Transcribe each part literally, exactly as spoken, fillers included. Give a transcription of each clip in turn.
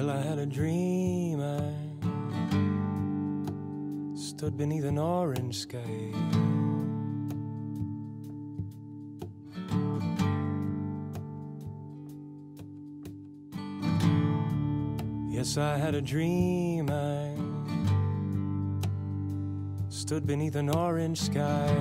Well, I had a dream. I stood beneath an orange sky. Yes, I had a dream. I stood beneath an orange sky.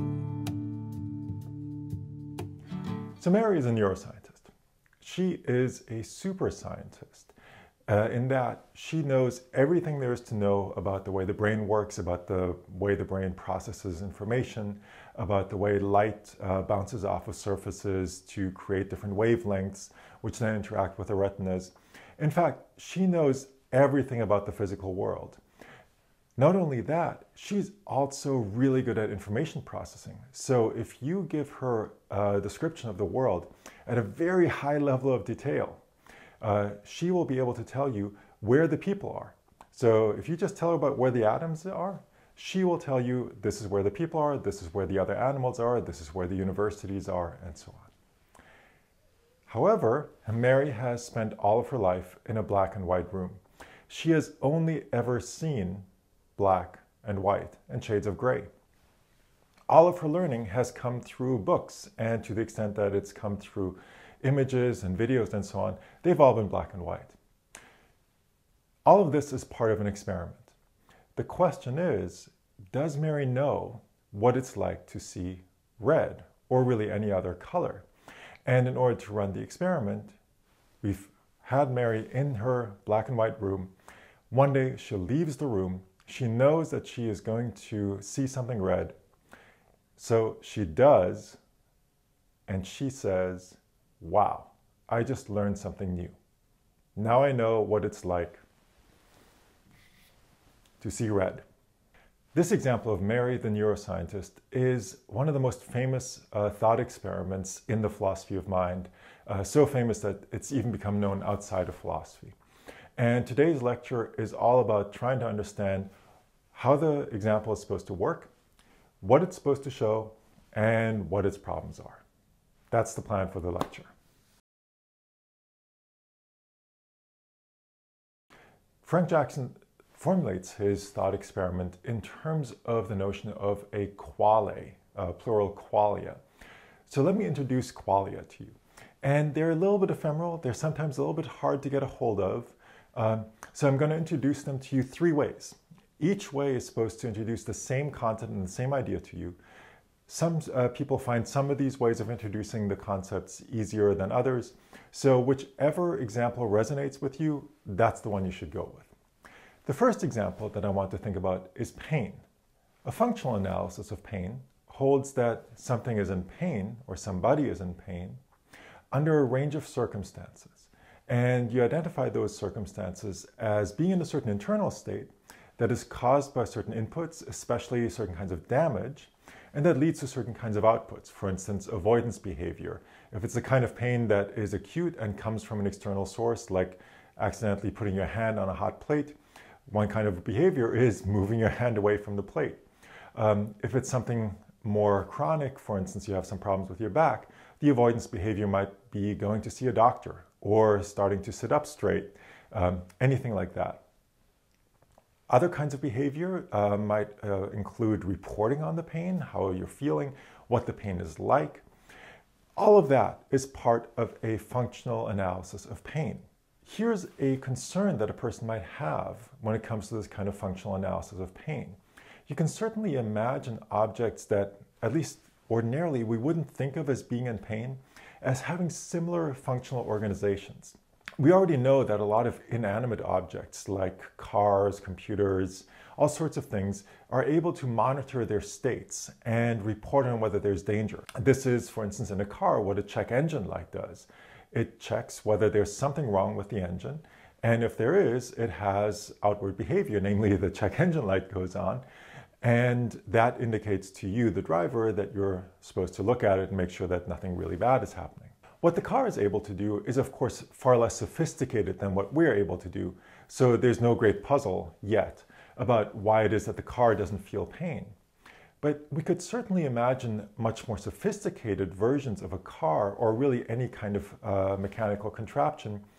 So Mary is a neuroscientist. She is a super scientist uh, in that she knows everything there is to know about the way the brain works, about the way the brain processes information, about the way light uh, bounces off of surfaces to create different wavelengths, which then interact with the retinas. In fact, she knows everything about the physical world. Not only that, she's also really good at information processing. So if you give her a description of the world at a very high level of detail, uh, she will be able to tell you where the people are. So if you just tell her about where the atoms are, she will tell you this is where the people are, this is where the other animals are, this is where the universities are, and so on. However, Mary has spent all of her life in a black and white room. She has only ever seen black and white and shades of gray. All of her learning has come through books, and to the extent that it's come through images and videos and so on, they've all been black and white. All of this is part of an experiment. The question is, does Mary know what it's like to see red or really any other color? And in order to run the experiment, we've had Mary in her black and white room. One day she leaves the room. She knows that she is going to see something red. So she does, and she says, wow, I just learned something new. Now I know what it's like to see red. This example of Mary the neuroscientist is one of the most famous uh, thought experiments in the philosophy of mind, uh, so famous that it's even become known outside of philosophy. And today's lecture is all about trying to understand how the example is supposed to work, what it's supposed to show, and what its problems are. That's the plan for the lecture. Frank Jackson formulates his thought experiment in terms of the notion of a quale, uh, plural qualia. So let me introduce qualia to you. And they're a little bit ephemeral. They're sometimes a little bit hard to get a hold of. Um, so I'm going to introduce them to you three ways. Each way is supposed to introduce the same content and the same idea to you. Some uh, people find some of these ways of introducing the concepts easier than others. So whichever example resonates with you, that's the one you should go with. The first example that I want to think about is pain. A functional analysis of pain holds that something is in pain, or somebody is in pain, under a range of circumstances. And you identify those circumstances as being in a certain internal state that is caused by certain inputs, especially certain kinds of damage, and that leads to certain kinds of outputs. For instance, avoidance behavior. If it's the kind of pain that is acute and comes from an external source, like accidentally putting your hand on a hot plate, one kind of behavior is moving your hand away from the plate. Um, if it's something more chronic, for instance, you have some problems with your back, the avoidance behavior might be going to see a doctor or starting to sit up straight, um, anything like that. Other kinds of behavior uh, might uh, include reporting on the pain, how you're feeling, what the pain is like. All of that is part of a functional analysis of pain. Here's a concern that a person might have when it comes to this kind of functional analysis of pain. You can certainly imagine objects that, at least ordinarily, we wouldn't think of as being in pain as having similar functional organizations. We already know that a lot of inanimate objects like cars, computers, all sorts of things are able to monitor their states and report on whether there's danger. This is, for instance, in a car, what a check engine light does. It checks whether there's something wrong with the engine, and if there is, it has outward behavior, namely the check engine light goes on, and that indicates to you, the driver, that you're supposed to look at it and make sure that nothing really bad is happening. What the car is able to do is, of course, far less sophisticated than what we're able to do, so there's no great puzzle yet about why it is that the car doesn't feel pain. But we could certainly imagine much more sophisticated versions of a car, or really any kind of uh, mechanical contraption,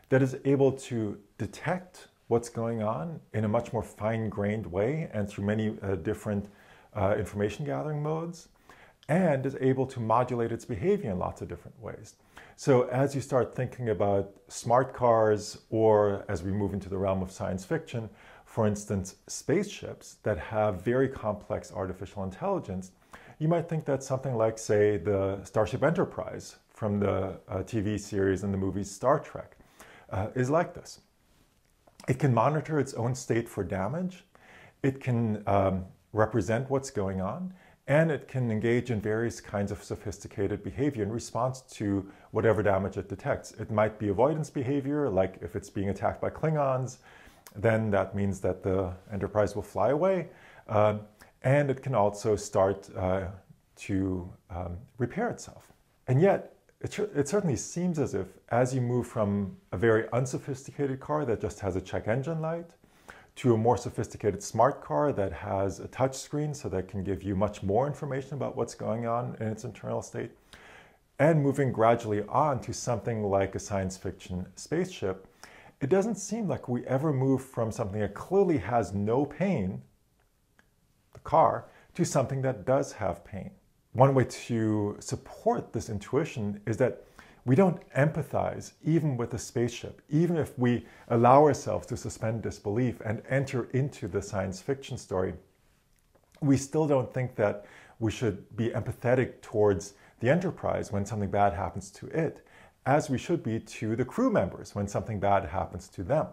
that is able to detect what's going on in a much more fine-grained way and through many uh, different uh, information gathering modes, and is able to modulate its behavior in lots of different ways. So as you start thinking about smart cars, or as we move into the realm of science fiction, for instance, spaceships that have very complex artificial intelligence, you might think that something like, say, the Starship Enterprise from the uh, T V series and the movies Star Trek uh, is like this. It can monitor its own state for damage, it can um, represent what's going on, and it can engage in various kinds of sophisticated behavior in response to whatever damage it detects. It might be avoidance behavior, like if it's being attacked by Klingons, then that means that the Enterprise will fly away. Um, and it can also start uh, to um, repair itself. And yet, it, it certainly seems as if as you move from a very unsophisticated car that just has a check engine light to a more sophisticated smart car that has a touch screen so that can give you much more information about what's going on in its internal state, and moving gradually on to something like a science fiction spaceship, it doesn't seem like we ever move from something that clearly has no pain, the car, to something that does have pain. One way to support this intuition is that we don't empathize even with a spaceship. Even if we allow ourselves to suspend disbelief and enter into the science fiction story, we still don't think that we should be empathetic towards the Enterprise when something bad happens to it, as we should be to the crew members when something bad happens to them.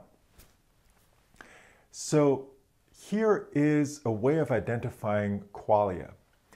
So here is a way of identifying qualia.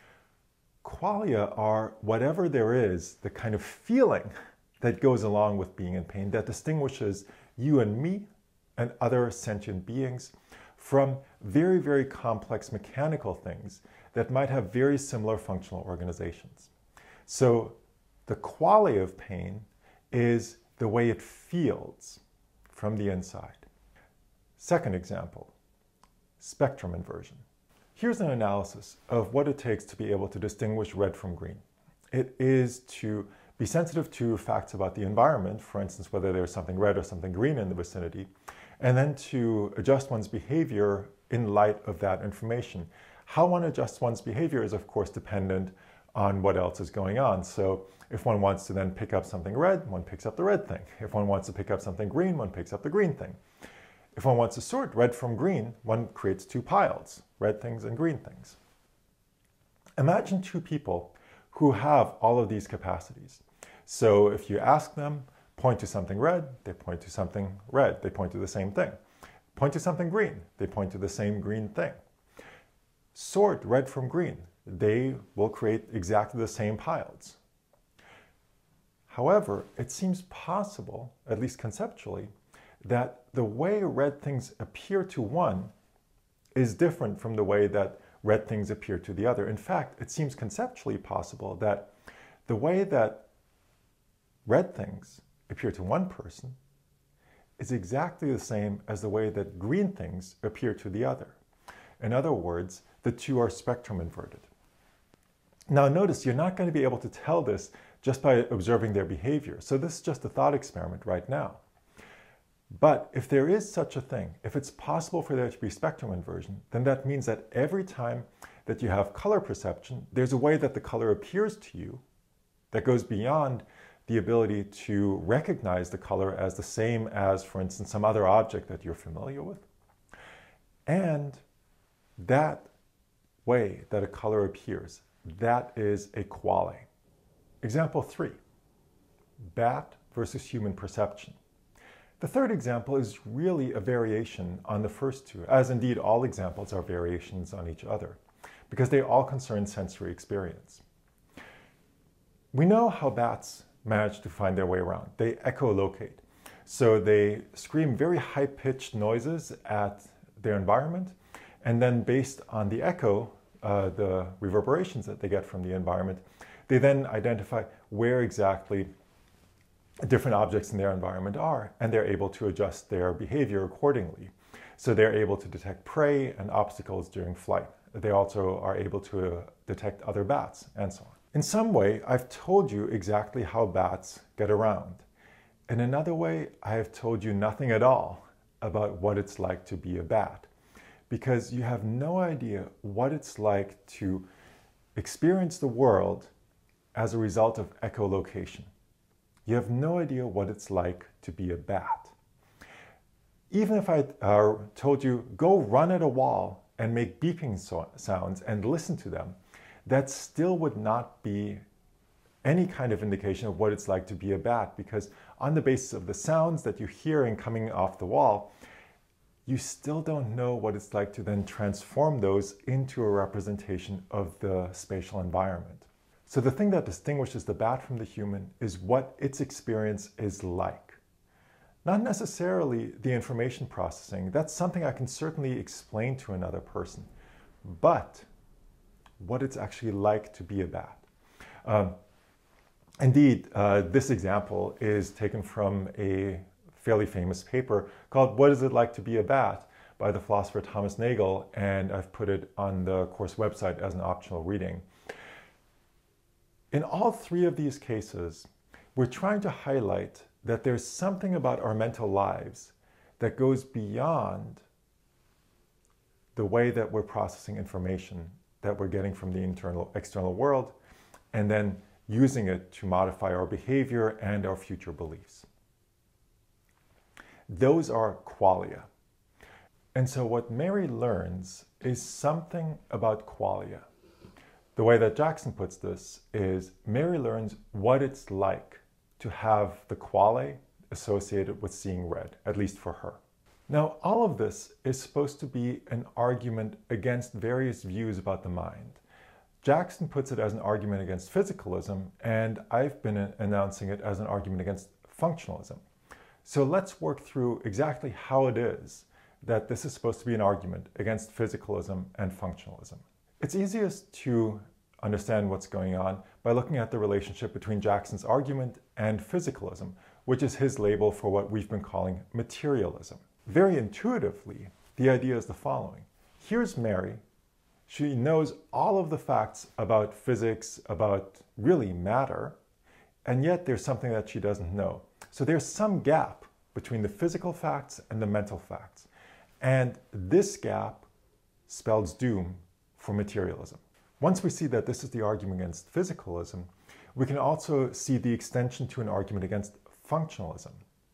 Qualia are whatever there is, the kind of feeling that goes along with being in pain that distinguishes you and me and other sentient beings from very, very complex mechanical things that might have very similar functional organizations. So the qualia of pain is the way it feels from the inside. Second example, spectrum inversion. Here's an analysis of what it takes to be able to distinguish red from green. It is to be sensitive to facts about the environment, for instance, whether there's something red or something green in the vicinity, and then to adjust one's behavior in light of that information. How one adjusts one's behavior is, of course, dependent on what else is going on. So if one wants to then pick up something red, one picks up the red thing. If one wants to pick up something green, one picks up the green thing. If one wants to sort red from green, one creates two piles, red things and green things. Imagine two people who have all of these capacities. So if you ask them, point to something red, they point to something red, they point to the same thing. Point to something green, they point to the same green thing. Sort red from green, they will create exactly the same piles. However, it seems possible, at least conceptually, that the way red things appear to one is different from the way that red things appear to the other. In fact, it seems conceptually possible that the way that red things appear to one person is exactly the same as the way that green things appear to the other. In other words, the two are spectrum inverted. Now notice, you're not going to be able to tell this just by observing their behavior. So this is just a thought experiment right now. But if there is such a thing, if it's possible for there to be spectrum inversion, then that means that every time that you have color perception, there's a way that the color appears to you that goes beyond the ability to recognize the color as the same as, for instance, some other object that you're familiar with. And that way that a color appears, that is a quale. Example three, bat versus human perception. The third example is really a variation on the first two, as indeed all examples are variations on each other, because they all concern sensory experience. We know how bats manage to find their way around. They echolocate. So they scream very high-pitched noises at their environment, and then based on the echo, uh, the reverberations that they get from the environment, they then identify where exactly different objects in their environment are, and they're able to adjust their behavior accordingly. So they're able to detect prey and obstacles during flight. They also are able to uh, detect other bats and so on. In some way, I've told you exactly how bats get around. In another way, I have told you nothing at all about what it's like to be a bat, because you have no idea what it's like to experience the world as a result of echolocation. You have no idea what it's like to be a bat. Even if I uh, told you, go run at a wall and make beeping so sounds and listen to them, that still would not be any kind of indication of what it's like to be a bat, because on the basis of the sounds that you're hearing coming off the wall, you still don't know what it's like to then transform those into a representation of the spatial environment. So the thing that distinguishes the bat from the human is what its experience is like. Not necessarily the information processing. That's something I can certainly explain to another person, but what it's actually like to be a bat. Um, indeed, uh, this example is taken from a fairly famous paper called What Is It Like to Be a Bat by the philosopher Thomas Nagel, and I've put it on the course website as an optional reading. In all three of these cases, we're trying to highlight that there's something about our mental lives that goes beyond the way that we're processing information that we're getting from the internal, external world, and then using it to modify our behavior and our future beliefs. Those are qualia. And so what Mary learns is something about qualia. The way that Jackson puts this is Mary learns what it's like to have the quale associated with seeing red, at least for her. Now, all of this is supposed to be an argument against various views about the mind. Jackson puts it as an argument against physicalism, and I've been announcing it as an argument against functionalism. So let's work through exactly how it is that this is supposed to be an argument against physicalism and functionalism. It's easiest to understand what's going on by looking at the relationship between Jackson's argument and physicalism, which is his label for what we've been calling materialism. Very intuitively, the idea is the following. Here's Mary. She knows all of the facts about physics, about really matter, and yet there's something that she doesn't know. So there's some gap between the physical facts and the mental facts. And this gap spells doom for materialism. Once we see that this is the argument against physicalism, we can also see the extension to an argument against functionalism.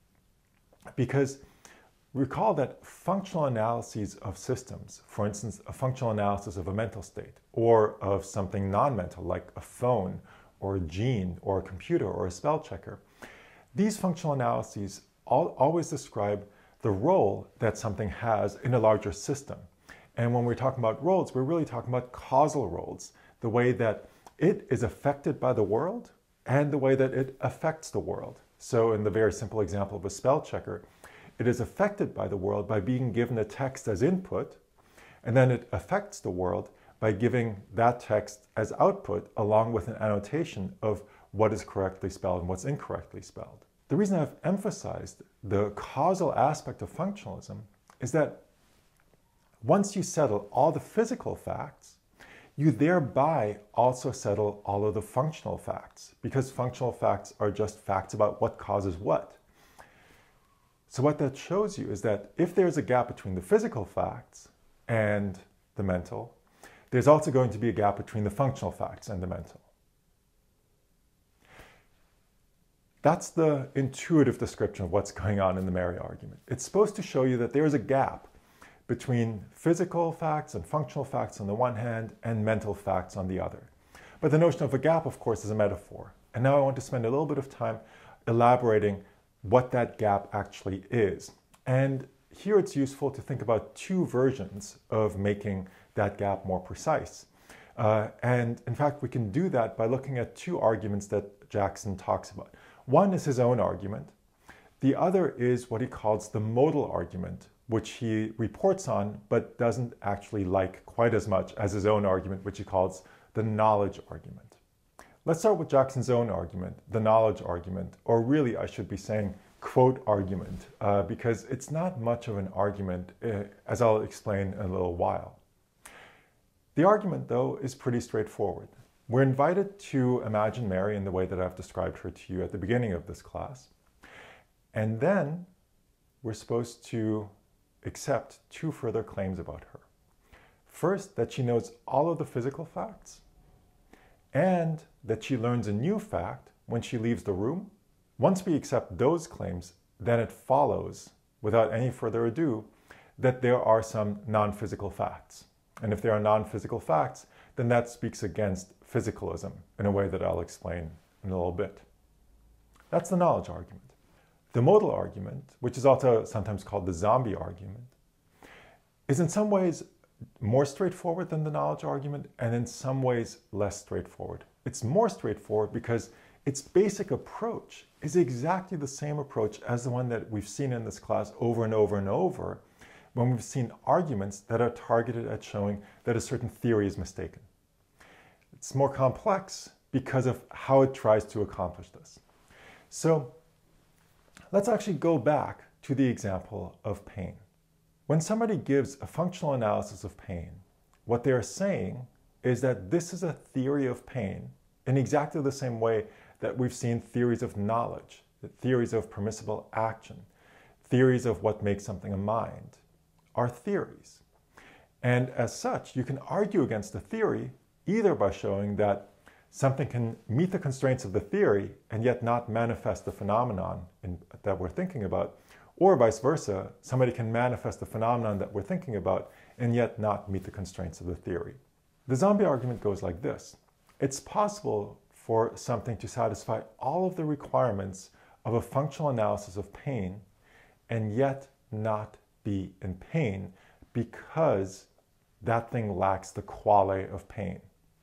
Because recall that functional analyses of systems, for instance, a functional analysis of a mental state or of something non-mental like a phone or a gene or a computer or a spell checker, these functional analyses all, always describe the role that something has in a larger system. And when we're talking about roles, we're really talking about causal roles, the way that it is affected by the world and the way that it affects the world. So in the very simple example of a spell checker, it is affected by the world by being given a text as input, and then it affects the world by giving that text as output along with an annotation of what is correctly spelled and what's incorrectly spelled. The reason I've emphasized the causal aspect of functionalism is that once you settle all the physical facts, you thereby also settle all of the functional facts, because functional facts are just facts about what causes what. So what that shows you is that if there's a gap between the physical facts and the mental, there's also going to be a gap between the functional facts and the mental. That's the intuitive description of what's going on in the Mary argument. It's supposed to show you that there's a gap between physical facts and functional facts on the one hand and mental facts on the other. But the notion of a gap, of course, is a metaphor. And now I want to spend a little bit of time elaborating what that gap actually is. And here it's useful to think about two versions of making that gap more precise. Uh, and in fact, we can do that by looking at two arguments that Jackson talks about. One is his own argument. The other is what he calls the modal argument, which he reports on but doesn't actually like quite as much as his own argument, which he calls the knowledge argument. Let's start with Jackson's own argument, the knowledge argument, or really I should be saying quote argument, uh, because it's not much of an argument, uh, as I'll explain in a little while. The argument, though, is pretty straightforward. We're invited to imagine Mary in the way that I've described her to you at the beginning of this class. And then we're supposed to accept two further claims about her. First, that she knows all of the physical facts, and that she learns a new fact when she leaves the room. Once we accept those claims, then it follows, without any further ado, that there are some non-physical facts. And if there are non-physical facts, then that speaks against physicalism in a way that I'll explain in a little bit. That's the knowledge argument. The modal argument, which is also sometimes called the zombie argument, is in some ways more straightforward than the knowledge argument, and in some ways less straightforward. It's more straightforward because its basic approach is exactly the same approach as the one that we've seen in this class over and over and over when we've seen arguments that are targeted at showing that a certain theory is mistaken. It's more complex because of how it tries to accomplish this. So let's actually go back to the example of pain. When somebody gives a functional analysis of pain, what they're saying is that this is a theory of pain in exactly the same way that we've seen theories of knowledge, theories of permissible action, theories of what makes something a mind, are theories. And as such, you can argue against the theory either by showing that something can meet the constraints of the theory and yet not manifest the phenomenon in, that we're thinking about, or vice versa, somebody can manifest the phenomenon that we're thinking about and yet not meet the constraints of the theory. The zombie argument goes like this. It's possible for something to satisfy all of the requirements of a functional analysis of pain and yet not be in pain because that thing lacks the quale of pain.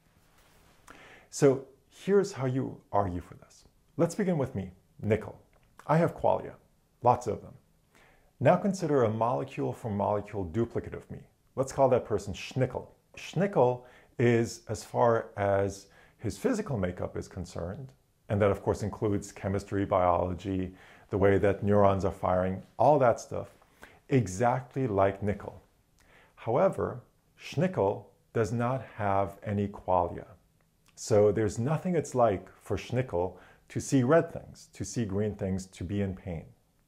So here's how you argue for this. Let's begin with me, nickel. I have qualia, lots of them. Now consider a molecule for molecule duplicate of me. Let's call that person Schnickel. Schnickel is, as far as his physical makeup is concerned, and that of course includes chemistry, biology, the way that neurons are firing, all that stuff, exactly like nickel. However, Schnickel does not have any qualia. So there's nothing it's like for Schnickel to see red things, to see green things, to be in pain.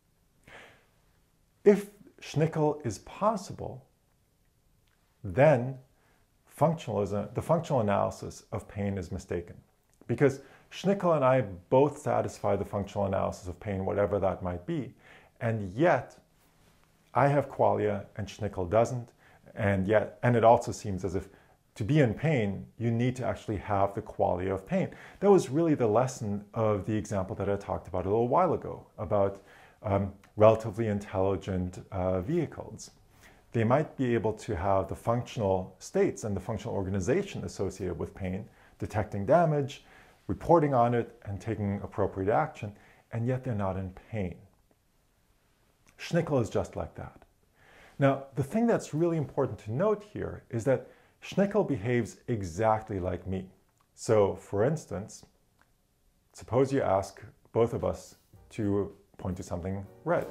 If Schnickel is possible, then functionalism, the functional analysis of pain is mistaken. Because Schnickel and I both satisfy the functional analysis of pain, whatever that might be, and yet I have qualia and Schnickel doesn't, and yet, and it also seems as if to be in pain, you need to actually have the qualia of pain. That was really the lesson of the example that I talked about a little while ago, about um, relatively intelligent uh, vehicles. They might be able to have the functional states and the functional organization associated with pain, detecting damage, reporting on it, and taking appropriate action, and yet they're not in pain. Schnickel is just like that. Now, the thing that's really important to note here is that Schnickel behaves exactly like me. So, for instance, suppose you ask both of us to point to something red.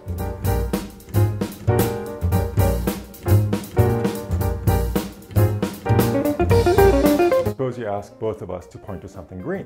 Suppose you ask both of us to point to something green.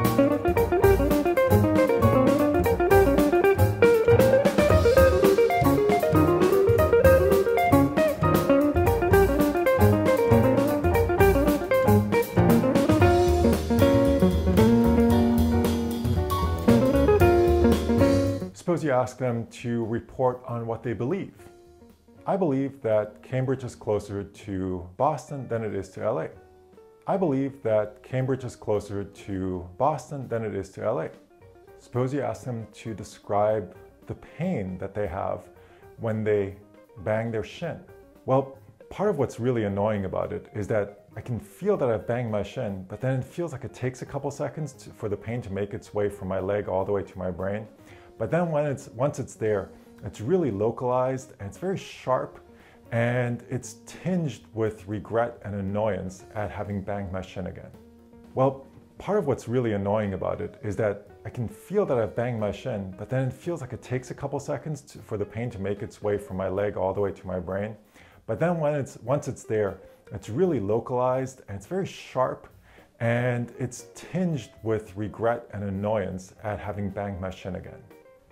Suppose you ask them to report on what they believe. I believe that Cambridge is closer to Boston than it is to L A. I believe that Cambridge is closer to Boston than it is to L A. Suppose you ask them to describe the pain that they have when they bang their shin. Well, part of what's really annoying about it is that I can feel that I've banged my shin, but then it feels like it takes a couple seconds to, for the pain to make its way from my leg all the way to my brain. But then when it's, once it's there, it's really localized and it's very sharp, and it's tinged with regret and annoyance at having banged my shin again. Well, part of what's really annoying about it is that I can feel that I've banged my shin, but then it feels like it takes a couple seconds to, for the pain to make its way from my leg all the way to my brain. But then when it's, once it's there, it's really localized and it's very sharp, and it's tinged with regret and annoyance at having banged my shin again.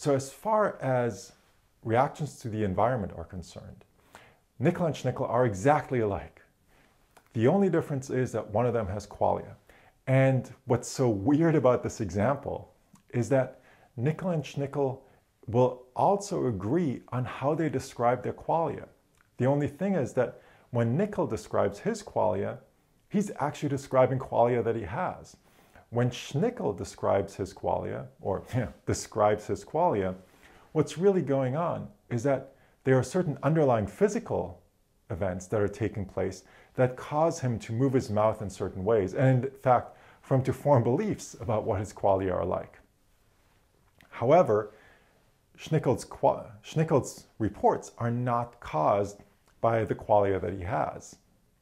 So as far as reactions to the environment are concerned, nickel and schnickel are exactly alike. The only difference is that one of them has qualia. And what's so weird about this example is that nickel and schnickel will also agree on how they describe their qualia. The only thing is that when nickel describes his qualia, he's actually describing qualia that he has. When schnickel describes his qualia, or yeah, describes his qualia, what's really going on is that there are certain underlying physical events that are taking place that cause him to move his mouth in certain ways, and in fact, for him to form beliefs about what his qualia are like. However, Schnickel's, Schnickel's reports are not caused by the qualia that he has.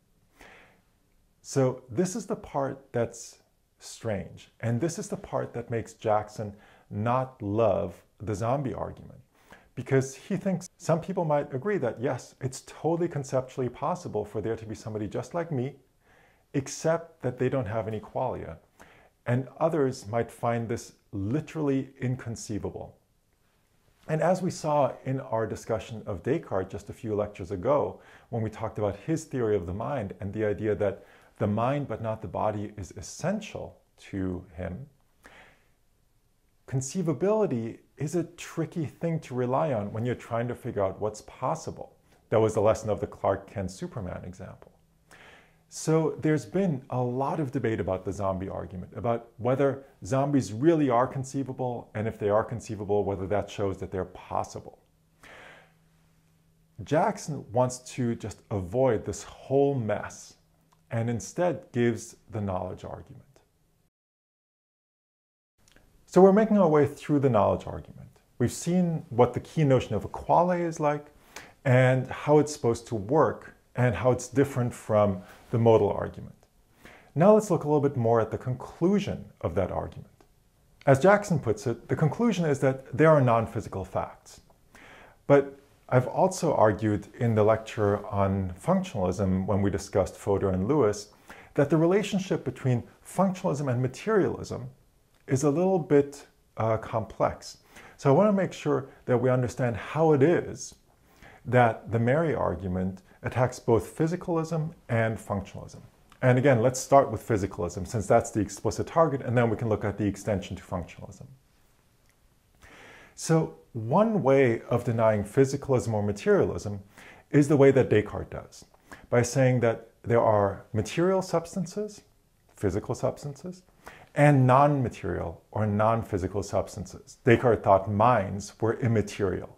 So this is the part that's strange, and this is the part that makes Jackson not love the zombie argument, because he thinks some people might agree that yes, it's totally conceptually possible for there to be somebody just like me, except that they don't have any qualia, and others might find this literally inconceivable. And as we saw in our discussion of Descartes just a few lectures ago, when we talked about his theory of the mind and the idea that the mind but not the body is essential to him, conceivability is a tricky thing to rely on when you're trying to figure out what's possible. That was the lesson of the Clark Kent Superman example. So there's been a lot of debate about the zombie argument, about whether zombies really are conceivable, and if they are conceivable, whether that shows that they're possible. Jackson wants to just avoid this whole mess and instead gives the knowledge argument. So we're making our way through the knowledge argument. We've seen what the key notion of a quale is like and how it's supposed to work and how it's different from the modal argument. Now let's look a little bit more at the conclusion of that argument. As Jackson puts it, the conclusion is that there are non-physical facts. But I've also argued in the lecture on functionalism when we discussed Fodor and Lewis that the relationship between functionalism and materialism is a little bit uh, complex. So I want to make sure that we understand how it is that the Mary argument attacks both physicalism and functionalism. And again, let's start with physicalism, since that's the explicit target, and then we can look at the extension to functionalism. So one way of denying physicalism or materialism is the way that Descartes does, by saying that there are material substances, physical substances, and non-material or non-physical substances. Descartes thought minds were immaterial.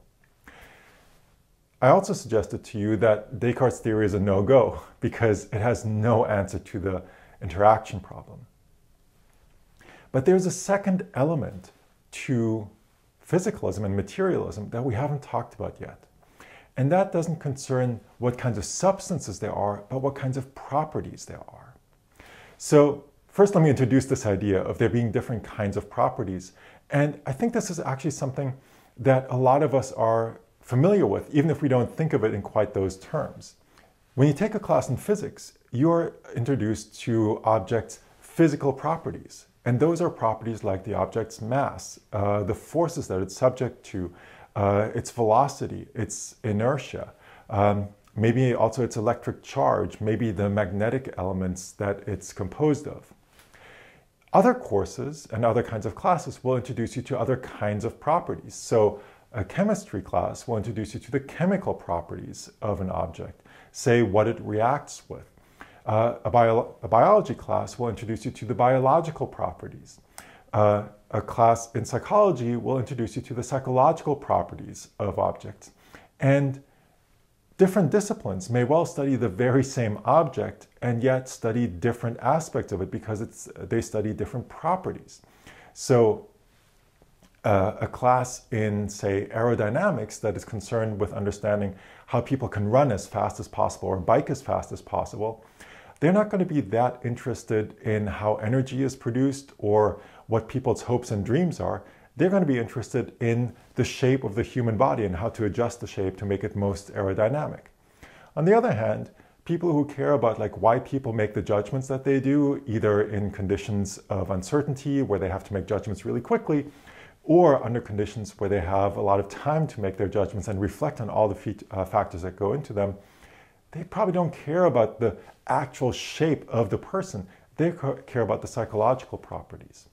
I also suggested to you that Descartes' theory is a no-go because it has no answer to the interaction problem. But there's a second element to physicalism and materialism that we haven't talked about yet. And that doesn't concern what kinds of substances there are, but what kinds of properties there are. So first, let me introduce this idea of there being different kinds of properties. And I think this is actually something that a lot of us are familiar with, even if we don't think of it in quite those terms. When you take a class in physics, you're introduced to objects' physical properties. And those are properties like the object's mass, uh, the forces that it's subject to, uh, its velocity, its inertia, um, maybe also its electric charge, maybe the magnetic elements that it's composed of. Other courses and other kinds of classes will introduce you to other kinds of properties. So a chemistry class will introduce you to the chemical properties of an object, say what it reacts with. Uh, a, bio a biology class will introduce you to the biological properties. Uh, a class in psychology will introduce you to the psychological properties of objects. And different disciplines may well study the very same object and yet study different aspects of it because it's, they study different properties. So uh, a class in, say, aerodynamics that is concerned with understanding how people can run as fast as possible or bike as fast as possible, they're not going to be that interested in how energy is produced or what people's hopes and dreams are. They're going to be interested in the shape of the human body and how to adjust the shape to make it most aerodynamic. On the other hand, people who care about like why people make the judgments that they do, either in conditions of uncertainty where they have to make judgments really quickly, or under conditions where they have a lot of time to make their judgments and reflect on all the fe- uh, factors that go into them, they probably don't care about the actual shape of the person. They care about the psychological properties.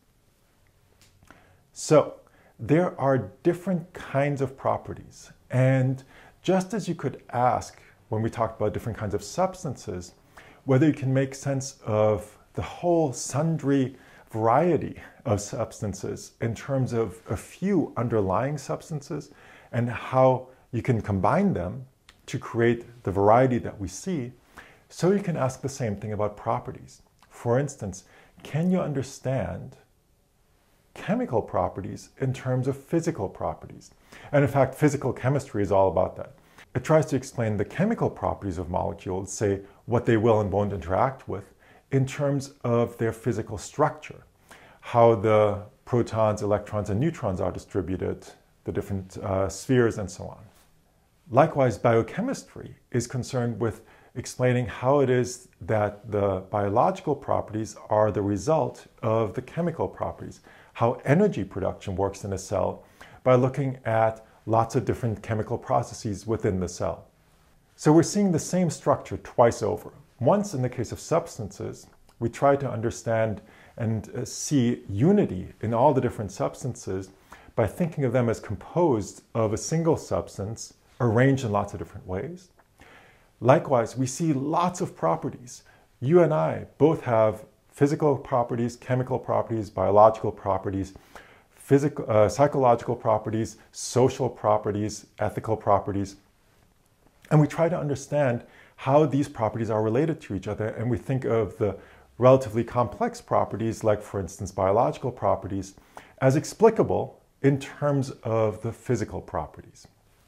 So there are different kinds of properties. And just as you could ask when we talked about different kinds of substances, whether you can make sense of the whole sundry variety of substances in terms of a few underlying substances and how you can combine them to create the variety that we see, so you can ask the same thing about properties. For instance, can you understand chemical properties in terms of physical properties? And in fact, physical chemistry is all about that. It tries to explain the chemical properties of molecules, say what they will and won't interact with, in terms of their physical structure, how the protons, electrons, and neutrons are distributed, the different uh, spheres, and so on. Likewise, biochemistry is concerned with explaining how it is that the biological properties are the result of the chemical properties, how energy production works in a cell by looking at lots of different chemical processes within the cell. So we're seeing the same structure twice over. Once in the case of substances, we try to understand and uh, see unity in all the different substances by thinking of them as composed of a single substance arranged in lots of different ways. Likewise, we see lots of properties. You and I both have physical properties, chemical properties, biological properties, physical, uh, psychological properties, social properties, ethical properties. And we try to understand how these properties are related to each other. And we think of the relatively complex properties, like for instance, biological properties, as explicable in terms of the physical properties.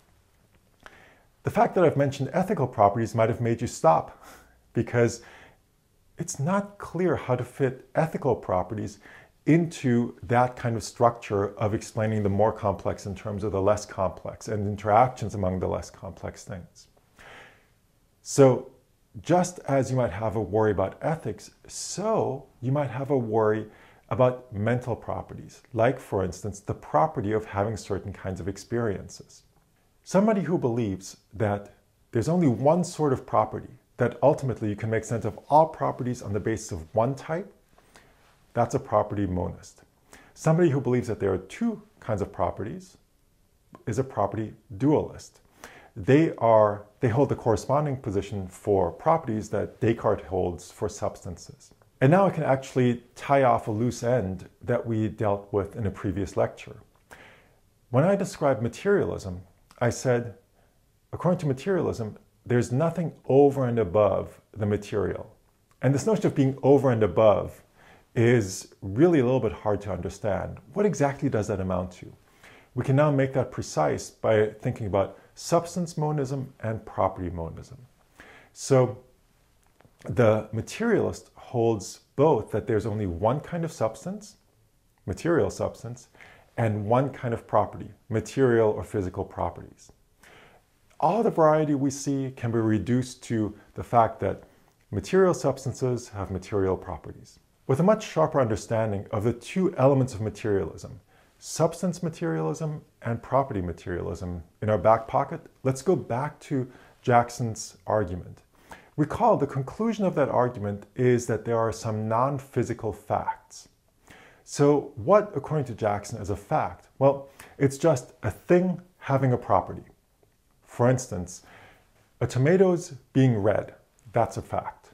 The fact that I've mentioned ethical properties might have made you stop, because it's not clear how to fit ethical properties into that kind of structure of explaining the more complex in terms of the less complex and interactions among the less complex things. So just as you might have a worry about ethics, so you might have a worry about mental properties, like for instance, the property of having certain kinds of experiences. Somebody who believes that there's only one sort of property, that ultimately you can make sense of all properties on the basis of one type, that's a property monist. Somebody who believes that there are two kinds of properties is a property dualist. They are, they hold the corresponding position for properties that Descartes holds for substances. And now I can actually tie off a loose end that we dealt with in a previous lecture. When I described materialism, I said, according to materialism, there's nothing over and above the material. And this notion of being over and above is really a little bit hard to understand. What exactly does that amount to? We can now make that precise by thinking about substance monism and property monism. So the materialist holds both that there's only one kind of substance, material substance, and one kind of property, material or physical properties. All the variety we see can be reduced to the fact that material substances have material properties. With a much sharper understanding of the two elements of materialism, substance materialism and property materialism, in our back pocket, let's go back to Jackson's argument. Recall the conclusion of that argument is that there are some non-physical facts. So what, according to Jackson, is a fact? Well, it's just a thing having a property. For instance, a tomato's being red, that's a fact.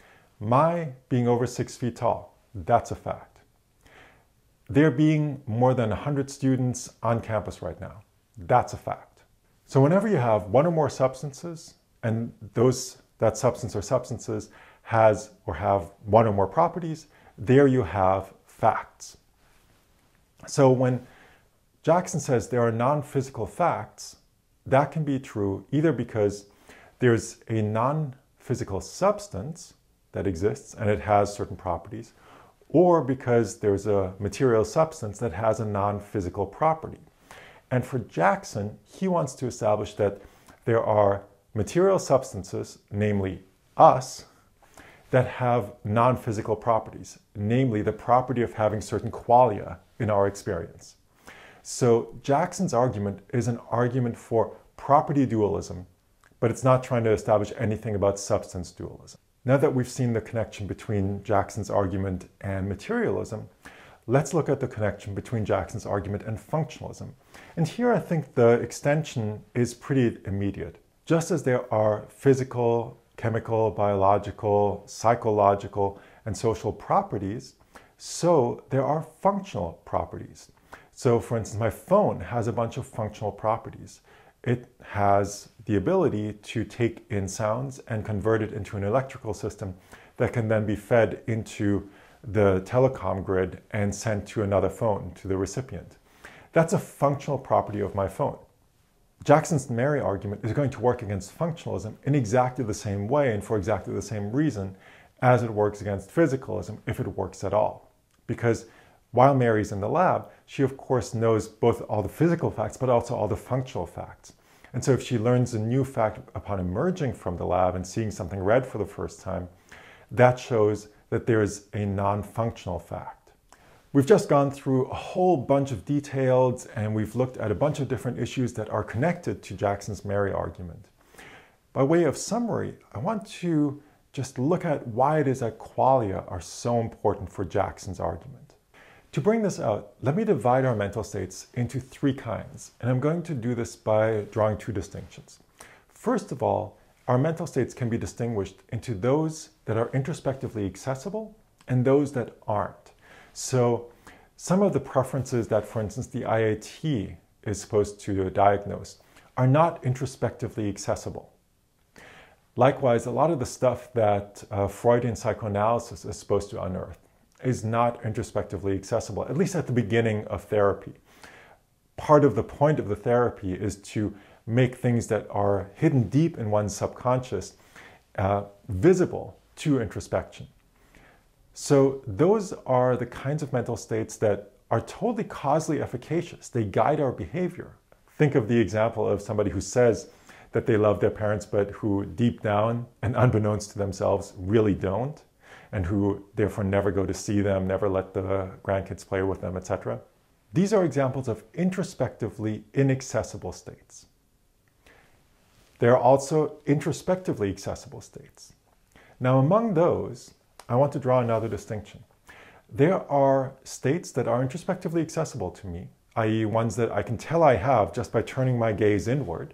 My being over six feet tall, that's a fact. There being more than one hundred students on campus right now, that's a fact. So whenever you have one or more substances, and those that substance or substances has or have one or more properties, there you have facts. So when Jackson says there are non-physical facts, that can be true either because there's a non-physical substance that exists and it has certain properties, or because there's a material substance that has a non-physical property. And for Jackson, he wants to establish that there are material substances, namely us, that have non-physical properties, namely the property of having certain qualia in our experience. So Jackson's argument is an argument for property dualism, but it's not trying to establish anything about substance dualism. Now that we've seen the connection between Jackson's argument and materialism, let's look at the connection between Jackson's argument and functionalism. And here I think the extension is pretty immediate. Just as there are physical, chemical, biological, psychological, and social properties, so there are functional properties. So for instance, my phone has a bunch of functional properties. It has the ability to take in sounds and convert it into an electrical system that can then be fed into the telecom grid and sent to another phone, to the recipient. That's a functional property of my phone. Jackson's Merry argument is going to work against functionalism in exactly the same way and for exactly the same reason as it works against physicalism, if it works at all. Because while Mary's in the lab, she of course knows both all the physical facts, but also all the functional facts. And so if she learns a new fact upon emerging from the lab and seeing something red for the first time, that shows that there is a non-functional fact. We've just gone through a whole bunch of details and we've looked at a bunch of different issues that are connected to Jackson's Merry argument. By way of summary, I want to just look at why it is that qualia are so important for Jackson's argument. To bring this out, let me divide our mental states into three kinds, and I'm going to do this by drawing two distinctions. First of all, our mental states can be distinguished into those that are introspectively accessible and those that aren't. So some of the preferences that, for instance, the I A T is supposed to diagnose are not introspectively accessible. Likewise, a lot of the stuff that uh, Freudian psychoanalysis is supposed to unearth is not introspectively accessible, at least at the beginning of therapy. Part of the point of the therapy is to make things that are hidden deep in one's subconscious uh, visible to introspection. So those are the kinds of mental states that are totally causally efficacious. They guide our behavior. Think of the example of somebody who says that they love their parents, but who deep down and unbeknownst to themselves really don't, and who therefore never go to see them, never let the grandkids play with them, et cetera. These are examples of introspectively inaccessible states. There are also introspectively accessible states. Now, among those, I want to draw another distinction. There are states that are introspectively accessible to me, that is ones that I can tell I have just by turning my gaze inward.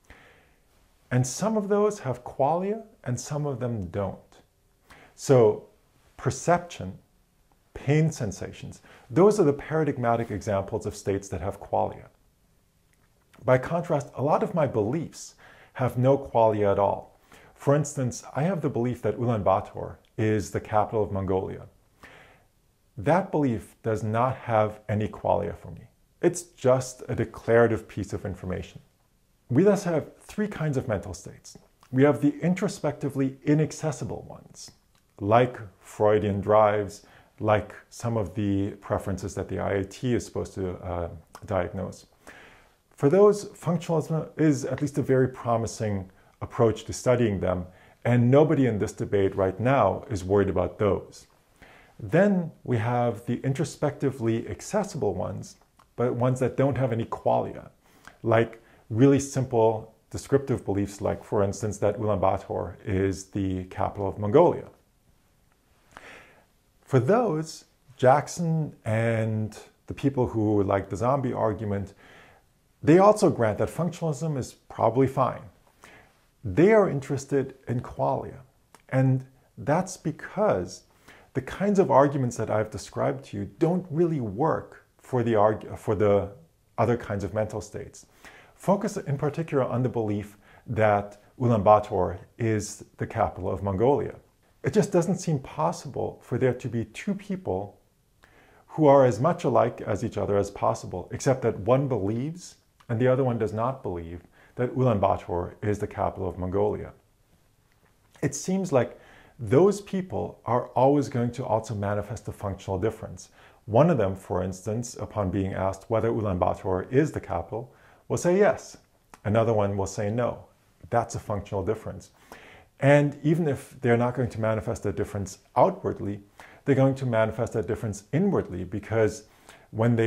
And some of those have qualia and some of them don't. So perception, pain sensations, those are the paradigmatic examples of states that have qualia. By contrast, a lot of my beliefs have no qualia at all. For instance, I have the belief that Ulaanbaatar is the capital of Mongolia. That belief does not have any qualia for me. It's just a declarative piece of information. We thus have three kinds of mental states. We have the introspectively inaccessible ones, like Freudian drives, like some of the preferences that the I A T is supposed to uh, diagnose. For those, functionalism is at least a very promising approach to studying them, and nobody in this debate right now is worried about those. Then we have the introspectively accessible ones, but ones that don't have any qualia, like really simple descriptive beliefs, like, for instance, that Ulaanbaatar is the capital of Mongolia. For those, Jackson and the people who like the zombie argument, they also grant that functionalism is probably fine. They are interested in qualia, and that's because the kinds of arguments that I've described to you don't really work for the, argu for the other kinds of mental states. Focus in particular on the belief that Ulaanbaatar is the capital of Mongolia. It just doesn't seem possible for there to be two people who are as much alike as each other as possible, except that one believes and the other one does not believe that Ulaanbaatar is the capital of Mongolia. It seems like those people are always going to also manifest a functional difference. One of them, for instance, upon being asked whether Ulaanbaatar is the capital, will say yes. Another one will say no. That's a functional difference. And even if they're not going to manifest that difference outwardly, they're going to manifest that difference inwardly, because when they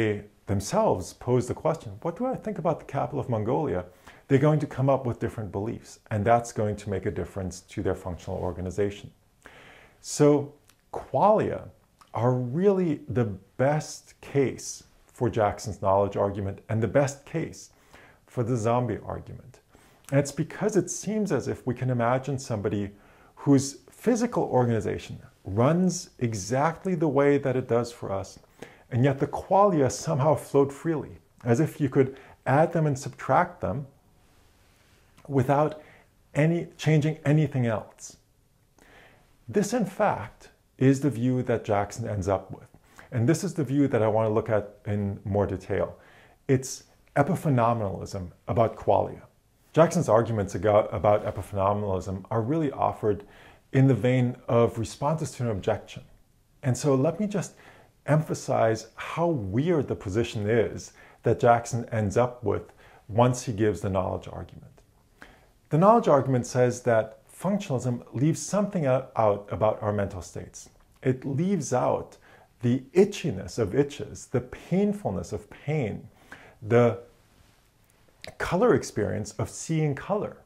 themselves pose the question, what do I think about the capital of Mongolia? They're going to come up with different beliefs, and that's going to make a difference to their functional organization. So qualia are really the best case for Jackson's knowledge argument and the best case for the zombie argument. And it's because it seems as if we can imagine somebody whose physical organization runs exactly the way that it does for us, and yet the qualia somehow float freely, as if you could add them and subtract them without any changing anything else. This, in fact, is the view that Jackson ends up with. And this is the view that I want to look at in more detail. It's epiphenomenalism about qualia. Jackson's arguments about epiphenomenalism are really offered in the vein of responses to an objection. And so let me just emphasize how weird the position is that Jackson ends up with once he gives the knowledge argument. The knowledge argument says that functionalism leaves something out about our mental states. It leaves out the itchiness of itches, the painfulness of pain, the color experience of seeing color.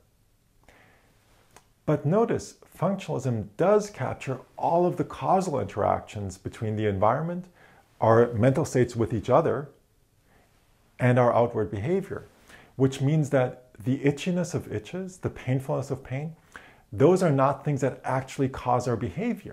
But notice, functionalism does capture all of the causal interactions between the environment, our mental states with each other, and our outward behavior, which means that the itchiness of itches, the painfulness of pain, those are not things that actually cause our behavior.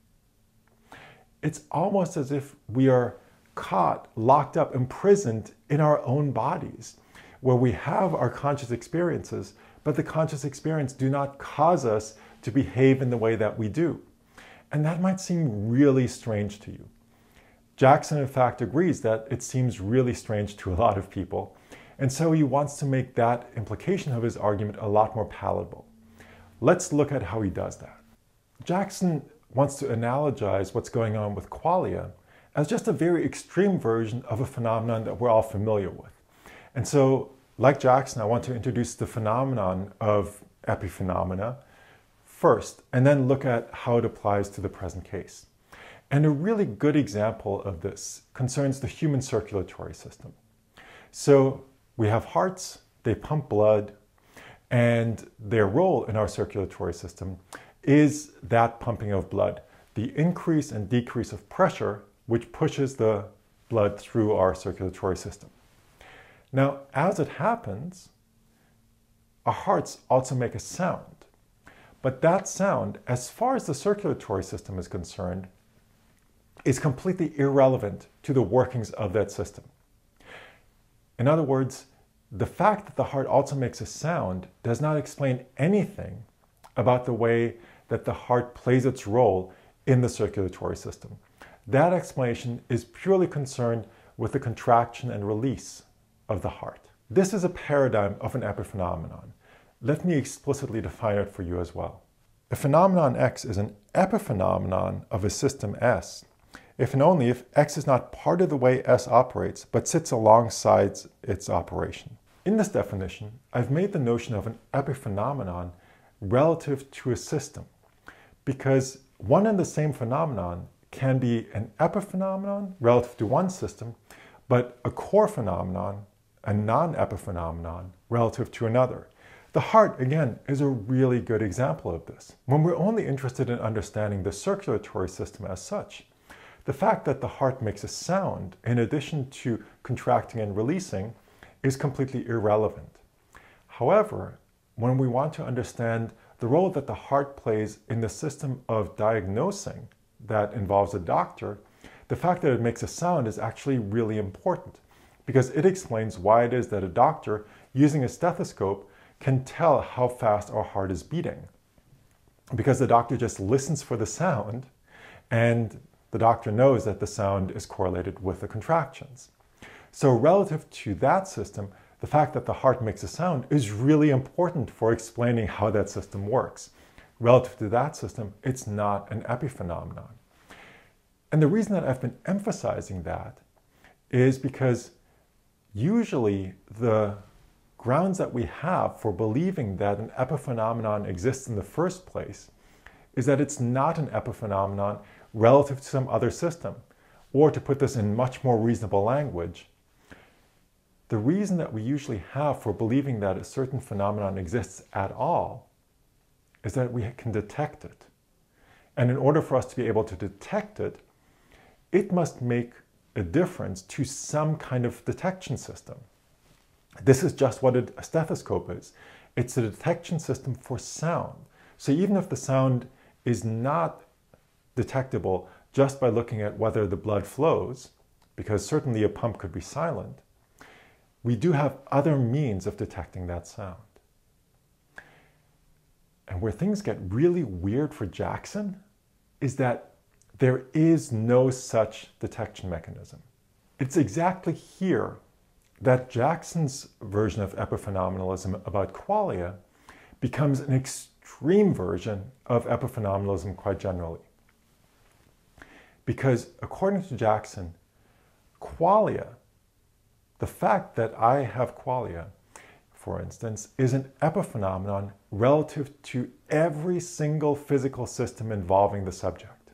It's almost as if we are caught, locked up, imprisoned in our own bodies, where we have our conscious experiences, but the conscious experience do not cause us to behave in the way that we do. And that might seem really strange to you. Jackson, in fact, agrees that it seems really strange to a lot of people. And so he wants to make that implication of his argument a lot more palatable. Let's look at how he does that. Jackson wants to analogize what's going on with qualia as just a very extreme version of a phenomenon that we're all familiar with. And so, like Jackson, I want to introduce the phenomenon of epiphenomena first, and then look at how it applies to the present case. And a really good example of this concerns the human circulatory system. So we have hearts, they pump blood, and their role in our circulatory system is that pumping of blood, the increase and decrease of pressure which pushes the blood through our circulatory system. Now, as it happens, our hearts also make a sound. But that sound, as far as the circulatory system is concerned, is completely irrelevant to the workings of that system. In other words, the fact that the heart also makes a sound does not explain anything about the way that the heart plays its role in the circulatory system. That explanation is purely concerned with the contraction and release of the heart. This is a paradigm of an epiphenomenon. Let me explicitly define it for you as well. A phenomenon X is an epiphenomenon of a system S if and only if X is not part of the way S operates, but sits alongside its operation. In this definition, I've made the notion of an epiphenomenon relative to a system, because one and the same phenomenon can be an epiphenomenon relative to one system, but a core phenomenon, a non-epiphenomenon, relative to another. The heart, again, is a really good example of this. When we're only interested in understanding the circulatory system as such, the fact that the heart makes a sound in addition to contracting and releasing is completely irrelevant. However, when we want to understand the role that the heart plays in the system of diagnosing that involves a doctor, the fact that it makes a sound is actually really important, because it explains why it is that a doctor, using a stethoscope, can tell how fast our heart is beating. Because the doctor just listens for the sound, and the doctor knows that the sound is correlated with the contractions. So relative to that system, the fact that the heart makes a sound is really important for explaining how that system works. Relative to that system, it's not an epiphenomenon. And the reason that I've been emphasizing that is because usually the grounds that we have for believing that an epiphenomenon exists in the first place is that it's not an epiphenomenon relative to some other system. Or to put this in much more reasonable language, the reason that we usually have for believing that a certain phenomenon exists at all is that we can detect it. And in order for us to be able to detect it, it must make a difference to some kind of detection system. This is just what a stethoscope is. It's a detection system for sound. So even if the sound is not detectable just by looking at whether the blood flows, because certainly a pump could be silent, we do have other means of detecting that sound. And where things get really weird for Jackson is that there is no such detection mechanism. It's exactly here that Jackson's version of epiphenomenalism about qualia becomes an extreme version of epiphenomenalism quite generally. Because according to Jackson, qualia, the fact that I have qualia, for instance, is an epiphenomenon relative to every single physical system involving the subject.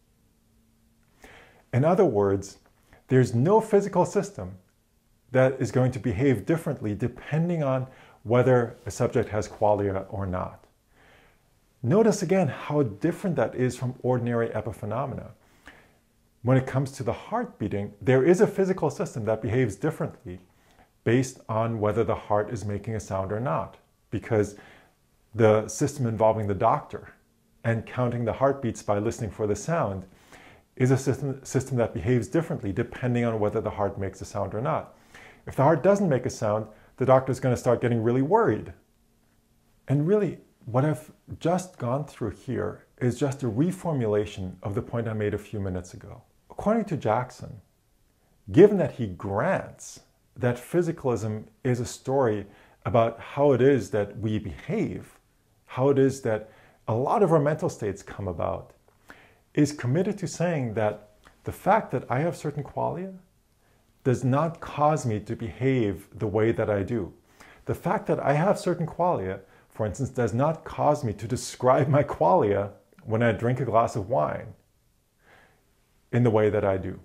In other words, there's no physical system that is going to behave differently depending on whether a subject has qualia or not. Notice again how different that is from ordinary epiphenomena. When it comes to the heart beating, there is a physical system that behaves differently based on whether the heart is making a sound or not, because the system involving the doctor and counting the heartbeats by listening for the sound is a system, system that behaves differently depending on whether the heart makes a sound or not. If the heart doesn't make a sound, the doctor is going to start getting really worried. And really, what I've just gone through here is just a reformulation of the point I made a few minutes ago. According to Jackson, given that he grants that physicalism is a story about how it is that we behave, how it is that a lot of our mental states come about, is committed to saying that the fact that I have certain qualia does not cause me to behave the way that I do. The fact that I have certain qualia, for instance, does not cause me to describe my qualia when I drink a glass of wine in the way that I do.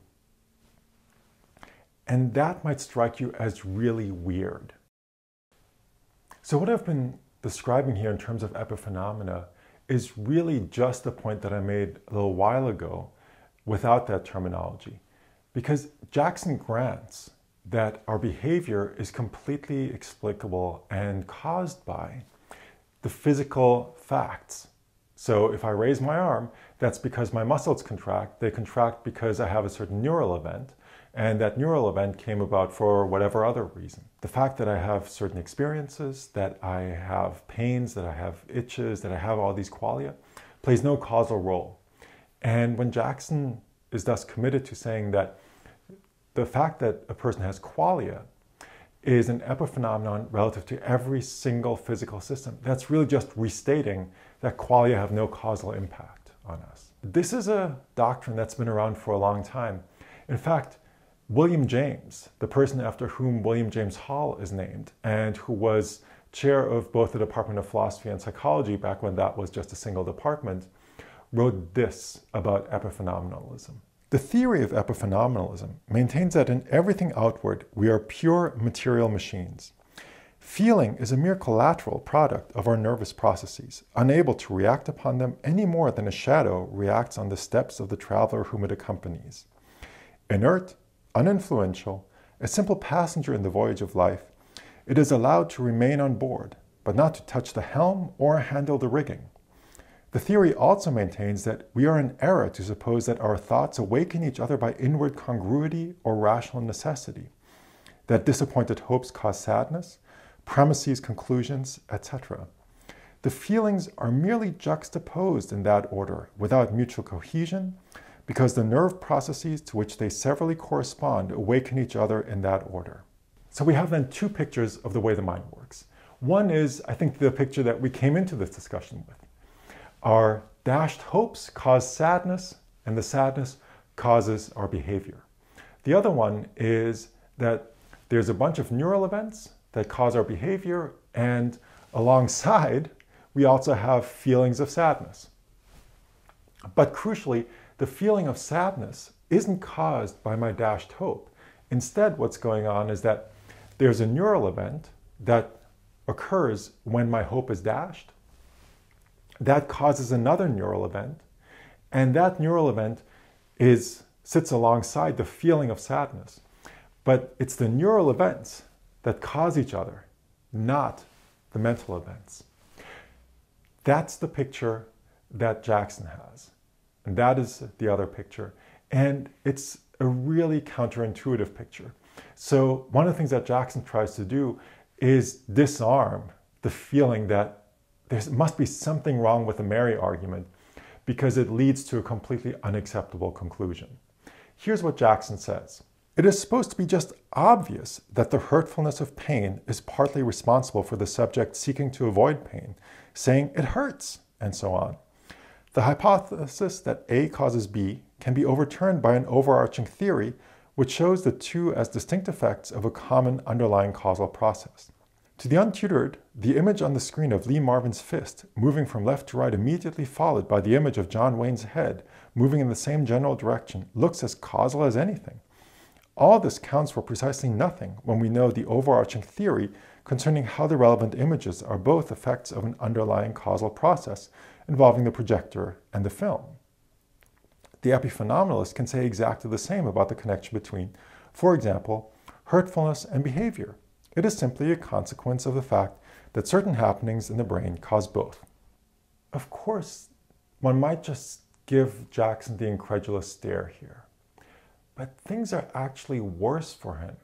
And that might strike you as really weird. So what I've been describing here in terms of epiphenomena is really just the point that I made a little while ago without that terminology. Because Jackson grants that our behavior is completely explicable and caused by the physical facts. So if I raise my arm, that's because my muscles contract. They contract because I have a certain neural event, and that neural event came about for whatever other reason. The fact that I have certain experiences, that I have pains, that I have itches, that I have all these qualia, plays no causal role. And when Jackson is thus committed to saying that the fact that a person has qualia is an epiphenomenon relative to every single physical system, that's really just restating that qualia have no causal impact on us. This is a doctrine that's been around for a long time. In fact, William James, the person after whom William James Hall is named, and who was chair of both the Department of Philosophy and Psychology back when that was just a single department, wrote this about epiphenomenalism. The theory of epiphenomenalism maintains that in everything outward, we are pure material machines. Feeling is a mere collateral product of our nervous processes, unable to react upon them any more than a shadow reacts on the steps of the traveler whom it accompanies. Inert, uninfluential, a simple passenger in the voyage of life, it is allowed to remain on board, but not to touch the helm or handle the rigging. The theory also maintains that we are in error to suppose that our thoughts awaken each other by inward congruity or rational necessity, that disappointed hopes cause sadness, premises, conclusions, et cetera. The feelings are merely juxtaposed in that order without mutual cohesion, because the nerve processes to which they severally correspond awaken each other in that order. So we have then two pictures of the way the mind works. One is, I think, the picture that we came into this discussion with. Our dashed hopes cause sadness, and the sadness causes our behavior. The other one is that there's a bunch of neural events that cause our behavior, and alongside, we also have feelings of sadness. But crucially, the feeling of sadness isn't caused by my dashed hope. Instead, what's going on is that there's a neural event that occurs when my hope is dashed. That causes another neural event, and that neural event is sits alongside the feeling of sadness. But it's the neural events that cause each other, not the mental events. That's the picture that Jackson has. And that is the other picture. And it's a really counterintuitive picture. So one of the things that Jackson tries to do is disarm the feeling that there must be something wrong with the Mary argument because it leads to a completely unacceptable conclusion. Here's what Jackson says. It is supposed to be just obvious that the hurtfulness of pain is partly responsible for the subject seeking to avoid pain, saying it hurts, and so on. The hypothesis that A causes B can be overturned by an overarching theory which shows the two as distinct effects of a common underlying causal process. To the untutored, the image on the screen of Lee Marvin's fist moving from left to right immediately followed by the image of John Wayne's head moving in the same general direction looks as causal as anything. All this counts for precisely nothing when we know the overarching theory concerning how the relevant images are both effects of an underlying causal process involving the projector and the film. The epiphenomenalist can say exactly the same about the connection between, for example, hurtfulness and behavior. It is simply a consequence of the fact that certain happenings in the brain cause both. Of course, one might just give Jackson the incredulous stare here. But things are actually worse for him.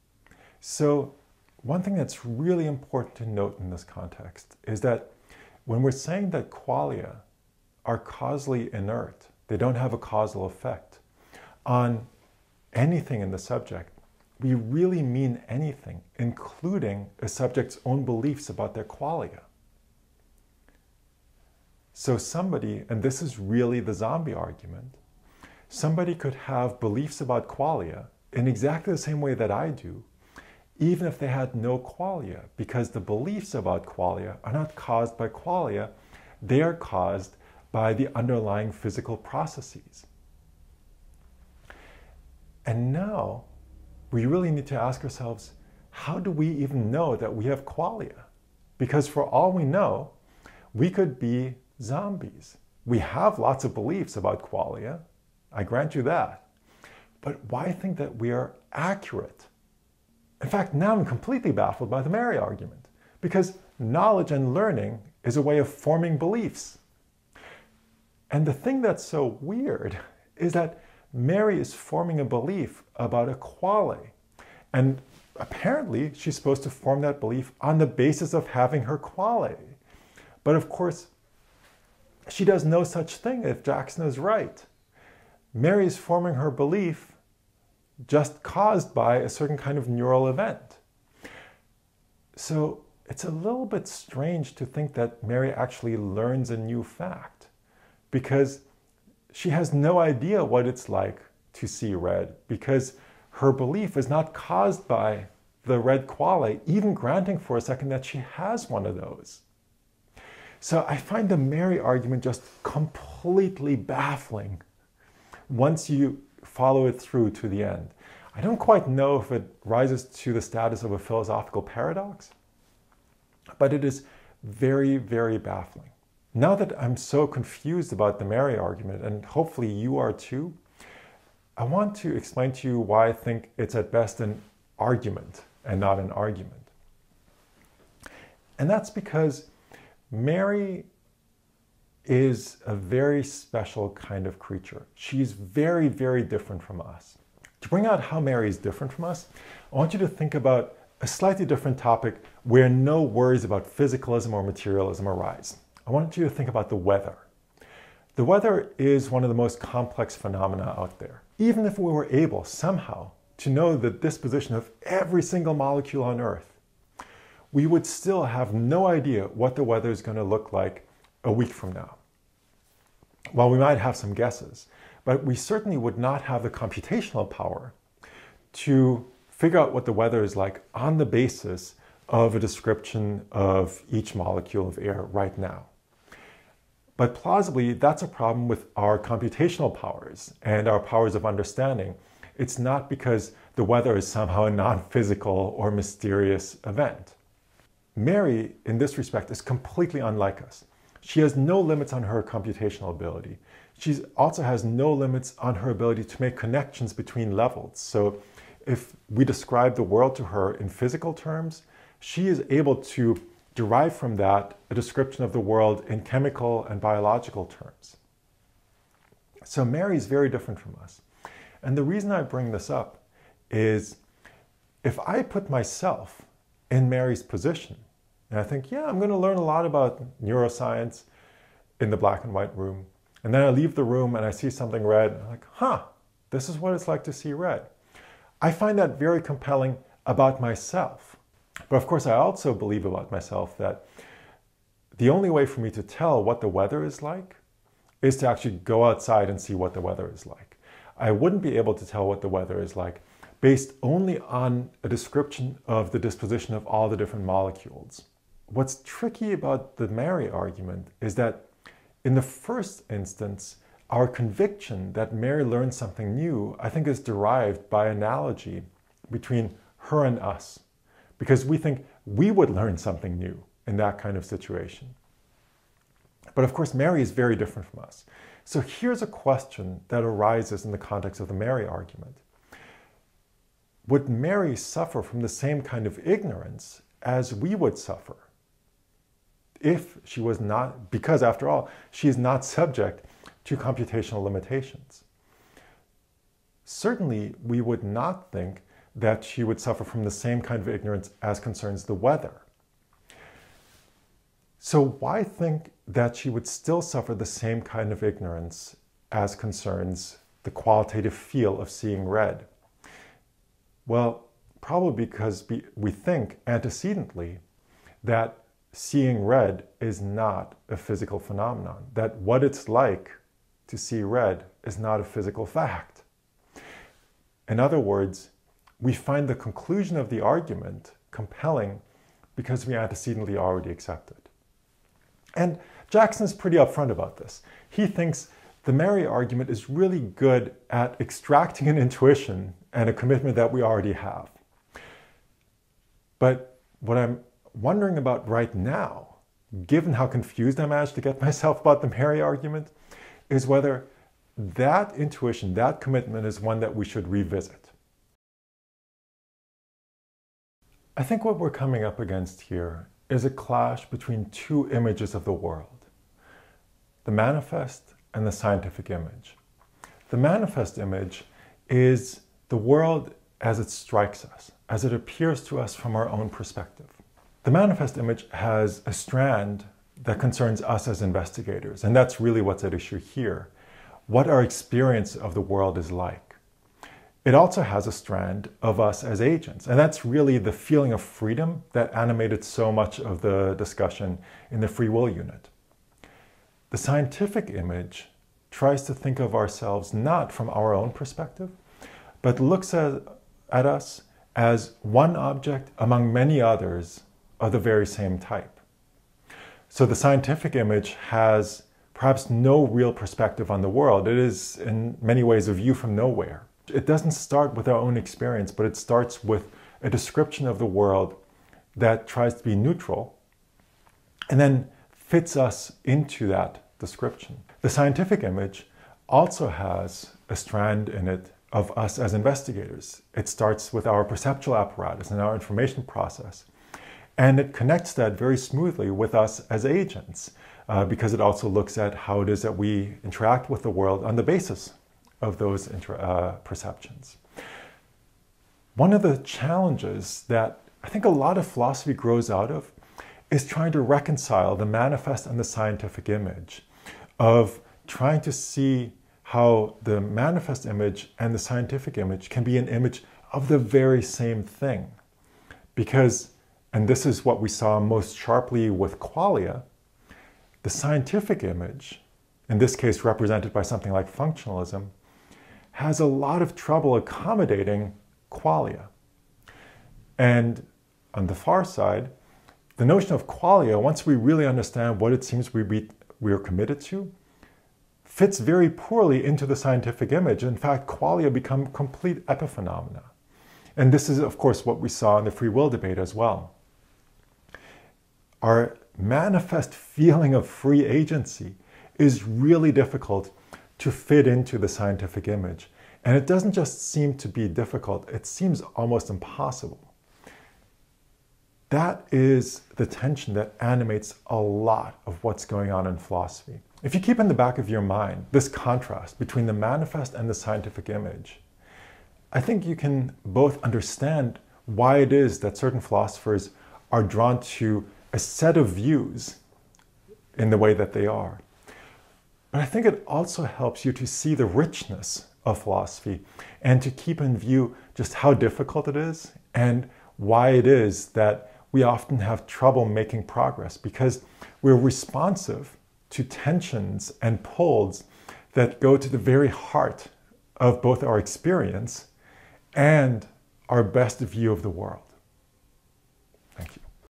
So one thing that's really important to note in this context is that when we're saying that qualia are causally inert, they don't have a causal effect on anything in the subject, we really mean anything, including a subject's own beliefs about their qualia. So somebody, and this is really the zombie argument, somebody could have beliefs about qualia in exactly the same way that I do, even if they had no qualia, because the beliefs about qualia are not caused by qualia, they are caused by the underlying physical processes. And now, we really need to ask ourselves, how do we even know that we have qualia? Because for all we know, we could be zombies. We have lots of beliefs about qualia, I grant you that. But why think that we are accurate? In fact, now I'm completely baffled by the Mary argument, because knowledge and learning is a way of forming beliefs. And the thing that's so weird is that Mary is forming a belief about a quale. And apparently she's supposed to form that belief on the basis of having her quale. But of course, she does no such thing if Jackson is right. Mary is forming her belief just caused by a certain kind of neural event. So it's a little bit strange to think that Mary actually learns a new fact, because she has no idea what it's like to see red, because her belief is not caused by the red quale, even granting for a second that she has one of those. So I find the Mary argument just completely baffling once you follow it through to the end. I don't quite know if it rises to the status of a philosophical paradox, but it is very, very baffling. Now that I'm so confused about the Mary argument, and hopefully you are too, I want to explain to you why I think it's at best an argument and not an argument. And that's because Mary is a very special kind of creature. She's very, very different from us. To bring out how Mary is different from us, I want you to think about a slightly different topic where no worries about physicalism or materialism arise. I want you to think about the weather. The weather is one of the most complex phenomena out there. Even if we were able somehow to know the disposition of every single molecule on Earth, we would still have no idea what the weather is going to look like a week from now. Well, we might have some guesses, but we certainly would not have the computational power to figure out what the weather is like on the basis of a description of each molecule of air right now. But plausibly, that's a problem with our computational powers and our powers of understanding. It's not because the weather is somehow a non-physical or mysterious event. Mary, in this respect, is completely unlike us. She has no limits on her computational ability. She also has no limits on her ability to make connections between levels. So if we describe the world to her in physical terms, she is able to derive from that a description of the world in chemical and biological terms. So Mary is very different from us. And the reason I bring this up is if I put myself in Mary's position, and I think, yeah, I'm going to learn a lot about neuroscience in the black and white room. And then I leave the room and I see something red. I'm like, huh, this is what it's like to see red. I find that very compelling about myself. But of course, I also believe about myself that the only way for me to tell what the weather is like is to actually go outside and see what the weather is like. I wouldn't be able to tell what the weather is like based only on a description of the disposition of all the different molecules. What's tricky about the Mary argument is that in the first instance, our conviction that Mary learned something new, I think, is derived by analogy between her and us, because we think we would learn something new in that kind of situation. But of course, Mary is very different from us. So here's a question that arises in the context of the Mary argument. Would Mary suffer from the same kind of ignorance as we would suffer if she was not, because after all, she is not subject to computational limitations? Certainly, we would not think that she would suffer from the same kind of ignorance as concerns the weather. So why think that she would still suffer the same kind of ignorance as concerns the qualitative feel of seeing red? Well, probably because we think antecedently that seeing red is not a physical phenomenon, that what it's like to see red is not a physical fact. In other words, we find the conclusion of the argument compelling because we antecedently already accept it. And Jackson is pretty upfront about this. He thinks the Mary argument is really good at extracting an intuition and a commitment that we already have. But what I'm wondering about right now, given how confused I managed to get myself about the Mary argument, is whether that intuition, that commitment is one that we should revisit. I think what we're coming up against here is a clash between two images of the world, the manifest and the scientific image. The manifest image is the world as it strikes us, as it appears to us from our own perspective. The manifest image has a strand that concerns us as investigators, and that's really what's at issue here, what our experience of the world is like. It also has a strand of us as agents, and that's really the feeling of freedom that animated so much of the discussion in the free will unit. The scientific image tries to think of ourselves not from our own perspective, but looks at, at us as one object among many others of the very same type. So the scientific image has perhaps no real perspective on the world. It is in many ways a view from nowhere. It doesn't start with our own experience, but it starts with a description of the world that tries to be neutral and then fits us into that description. The scientific image also has a strand in it of us as investigators. It starts with our perceptual apparatus and our information process. And it connects that very smoothly with us as agents uh, because it also looks at how it is that we interact with the world on the basis of those inter uh, perceptions. One of the challenges that I think a lot of philosophy grows out of is trying to reconcile the manifest and the scientific image, of trying to see how the manifest image and the scientific image can be an image of the very same thing. Because, and this is what we saw most sharply with qualia, the scientific image, in this case represented by something like functionalism, has a lot of trouble accommodating qualia. And on the far side, the notion of qualia, once we really understand what it seems we, be, we are committed to, fits very poorly into the scientific image. In fact, qualia become complete epiphenomena. And this is, of course, what we saw in the free will debate as well. Our manifest feeling of free agency is really difficult to fit into the scientific image. And it doesn't just seem to be difficult, it seems almost impossible. That is the tension that animates a lot of what's going on in philosophy. If you keep in the back of your mind this contrast between the manifest and the scientific image, I think you can both understand why it is that certain philosophers are drawn to a set of views in the way that they are. But I think it also helps you to see the richness of philosophy and to keep in view just how difficult it is and why it is that we often have trouble making progress, because we're responsive to tensions and pulls that go to the very heart of both our experience and our best view of the world.